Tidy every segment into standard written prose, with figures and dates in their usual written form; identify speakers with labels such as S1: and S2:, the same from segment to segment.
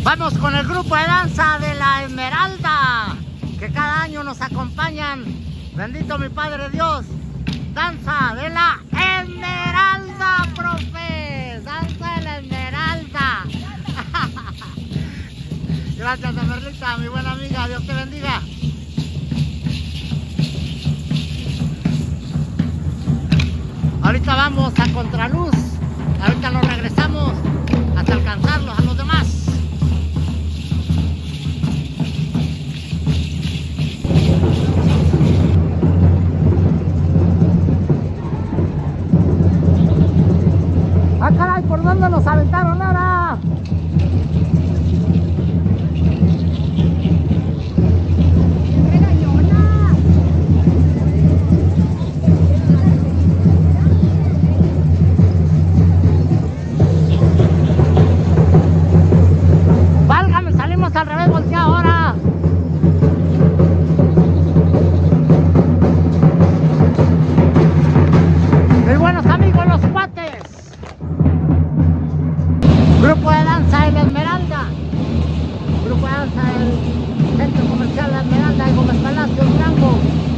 S1: Vamos con el grupo de danza de la Esmeralda, que cada año nos acompañan. Bendito mi Padre Dios. Danza de la Esmeralda, profe. Danza de la Esmeralda. Gracias, Merlita, mi buena amiga. Dios te bendiga. Ahorita vamos a contraluz. Ahorita nos regresamos hasta alcanzarlos a los demás. ¡Ah, caray! ¿Por dónde nos aventaron ahora? ¡Válgame! Salimos al revés, voltea ahora. Mis buenos amigos, los cuates. Grupo de danza de la Esmeralda. Grupo de danza del Centro Comercial La Esmeralda de Gómez Palacio, Durango.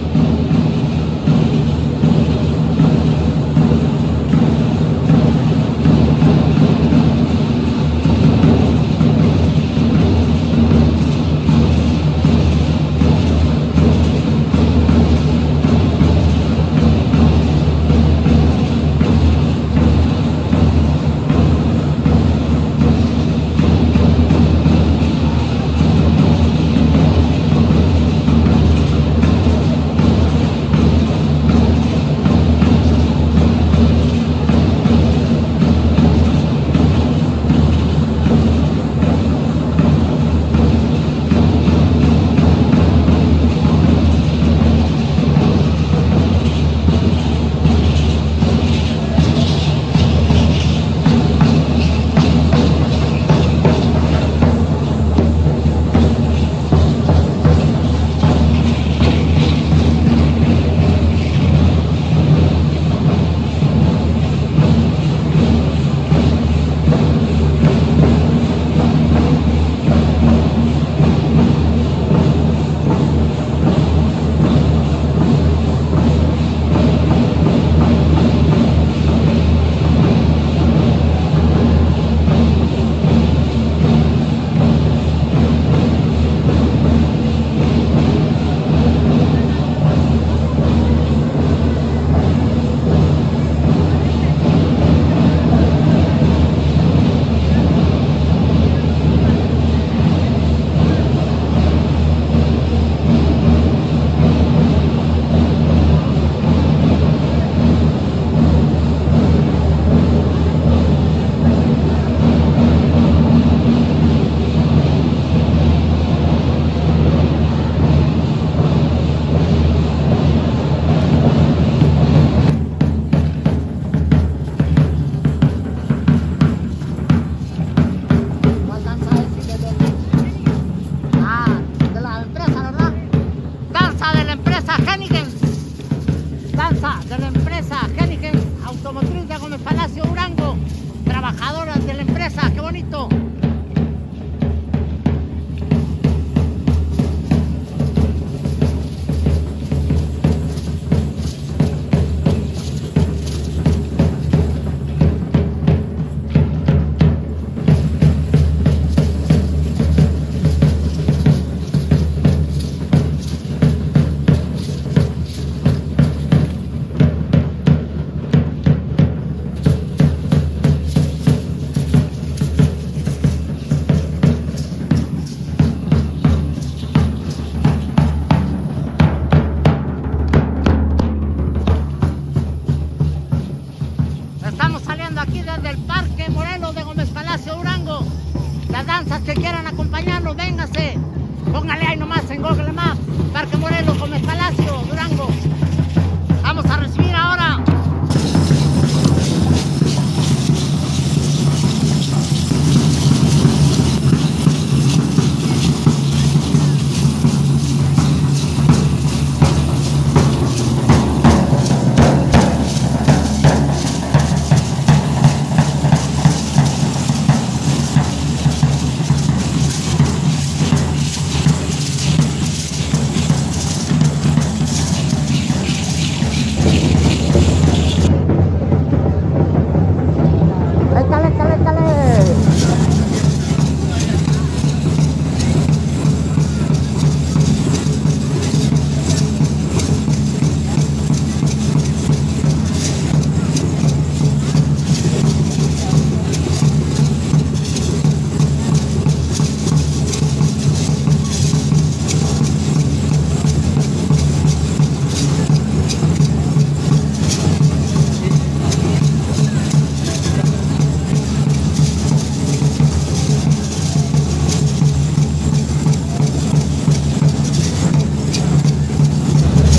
S1: De la empresa Hennigen Automotriz de Gómez Palacio, Durango. Trabajadoras de la empresa, qué bonito.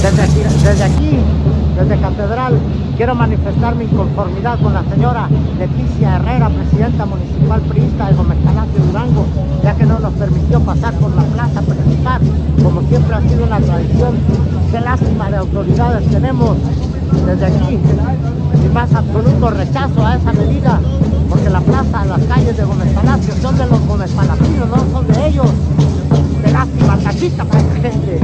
S1: Desde Catedral, quiero manifestar mi inconformidad con la señora Leticia Herrera, presidenta municipal priista de Gómez Palacio, Durango, ya que no nos permitió pasar por la plaza principal, como siempre ha sido una tradición. Qué lástima de autoridades tenemos. Desde aquí, mi más absoluto rechazo a esa medida, porque la plaza, las calles de Gómez Palacio son de los Gómez Palacios, no son de ellos. Qué lástima, tachita para esta gente.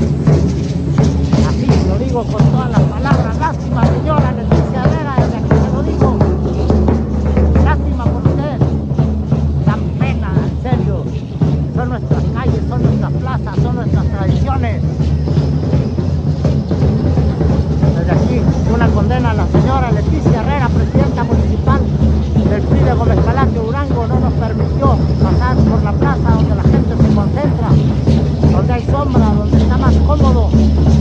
S1: Así lo digo con todas las palabras. Lástima, señora Leticia Herrera, desde aquí se lo digo. Lástima por usted. Dan pena, en serio. Son nuestras calles, son nuestras plazas, son nuestras tradiciones. Desde aquí, una condena a la señora Leticia Herrera, presidenta municipal del PRI de Gómez Palacio, Durango. No nos permitió pasar por la plaza donde la gente se concentra, donde hay sombra, donde está más cómodo.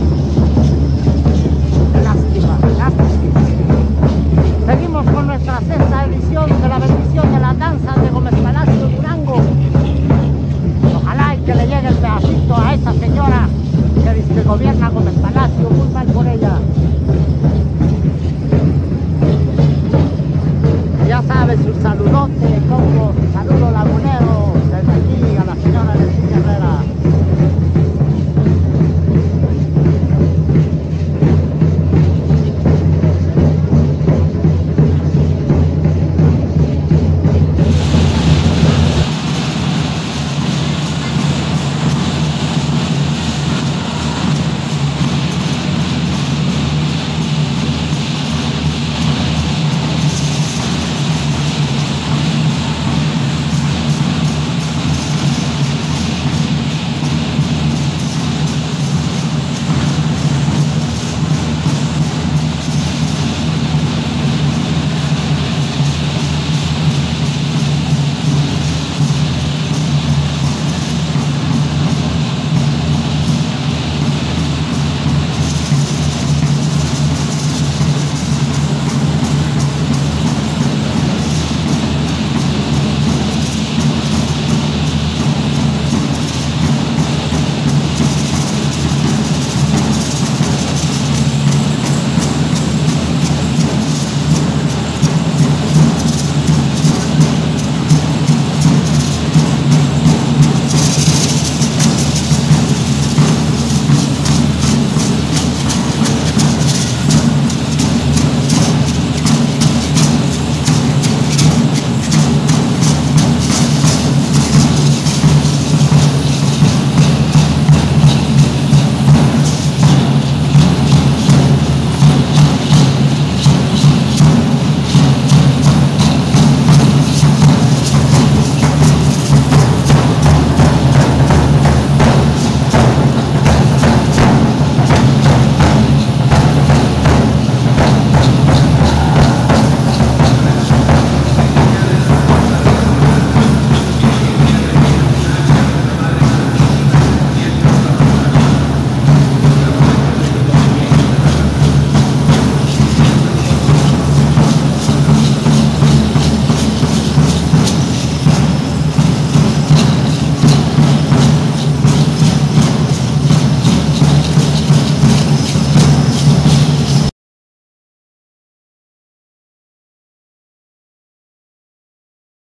S1: Lástima, lástima. Seguimos con nuestra sexta edición de la bendición de las danzas de Gómez Palacio, Durango. Ojalá y que le llegue el pedacito a esa señora que dice que gobierna Gómez Palacio.